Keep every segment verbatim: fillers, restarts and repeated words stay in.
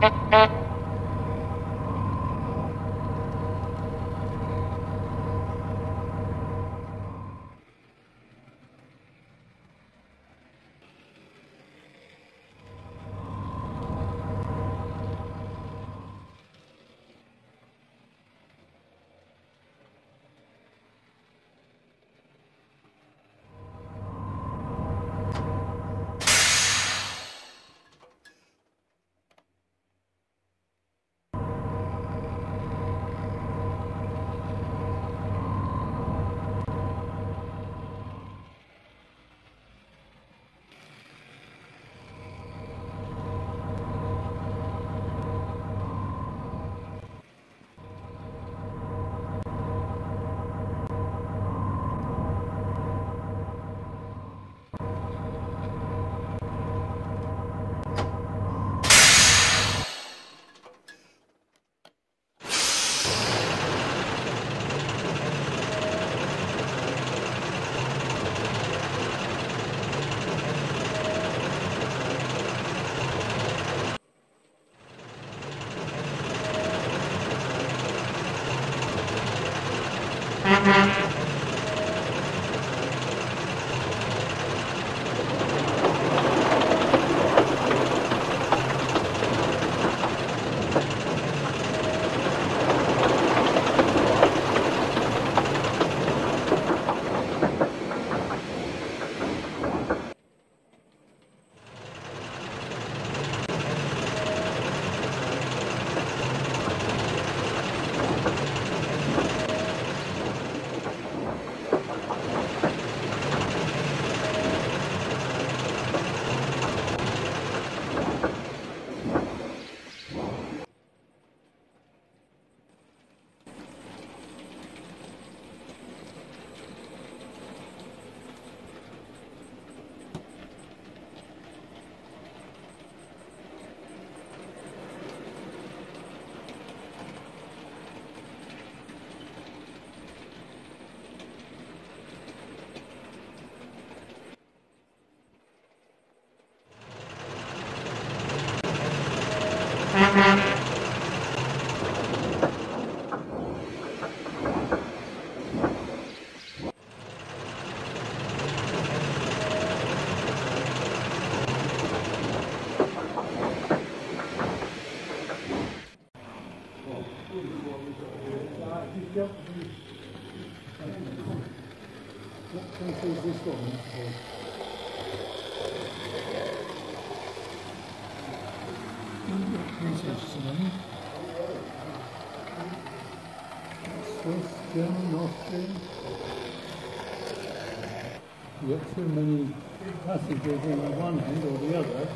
You get too many passages on one end or the other.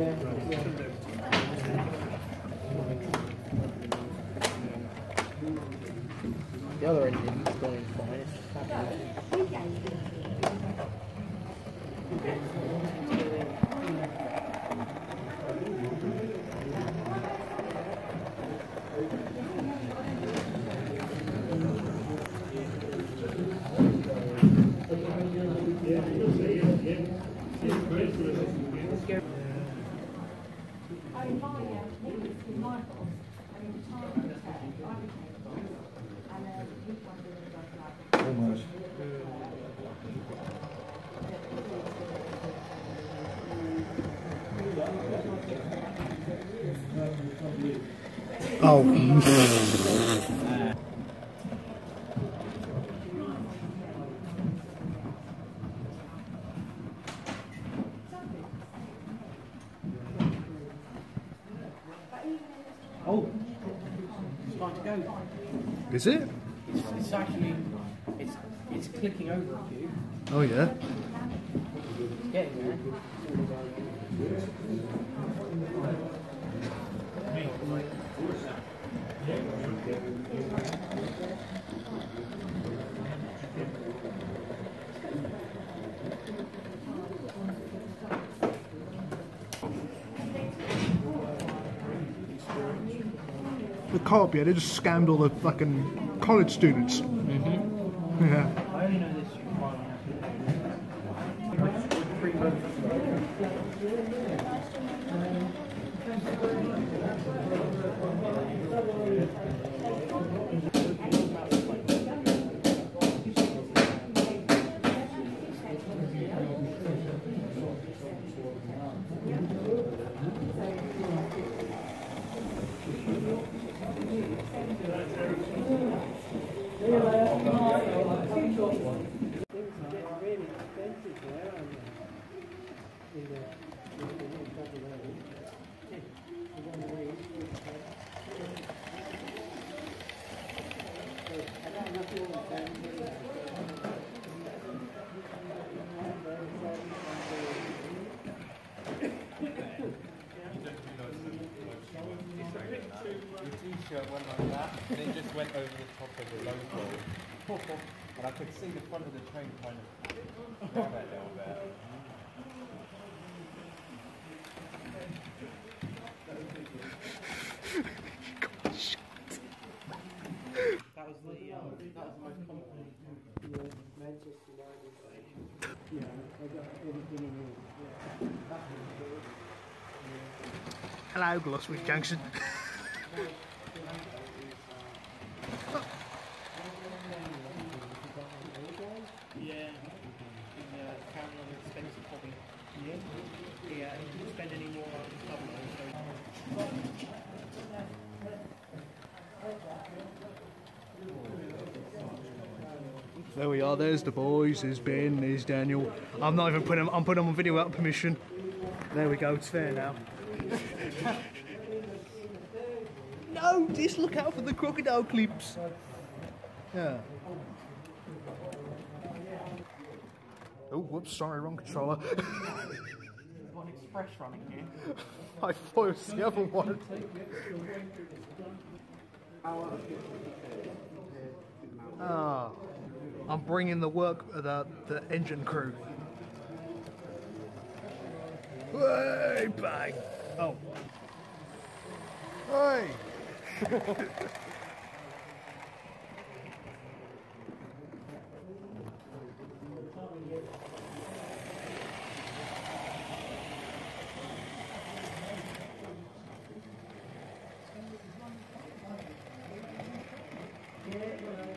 Yeah. Yeah. The other engine's going fine. It's just happening. Almost. Oh. Oh, it's starting to go. Is it? It's, it's actually, it's it's clicking over a few. Oh yeah. It's getting there. The co-op, yeah, they just scammed all the fucking college students. Mm-hmm. Yeah. I only know this one. Three months. Went like that, and it just went over the top of the logo, and I could see the front of the train kind of grab it a little bit. That was the um, that was the most common one. Yeah, Manchester United station. Yeah, I got everything in here. Yeah. Hello, Gloucester Junction. Yeah, yeah, carrying on an expensive hobby. Yeah, yeah, he didn't spend any more on the club so. There we are, there's the boys, there's Ben, there's Daniel. I'm not even putting them, I'm putting them on video without permission. There we go, it's fair now. No, just look out for the crocodile clips. Yeah. Oh, whoops, sorry, wrong controller. There's one express running here. I thought it was the other one. Ah, I'm bringing the work, uh, the, the engine crew. Hey, bang! Oh. Hey! Yeah,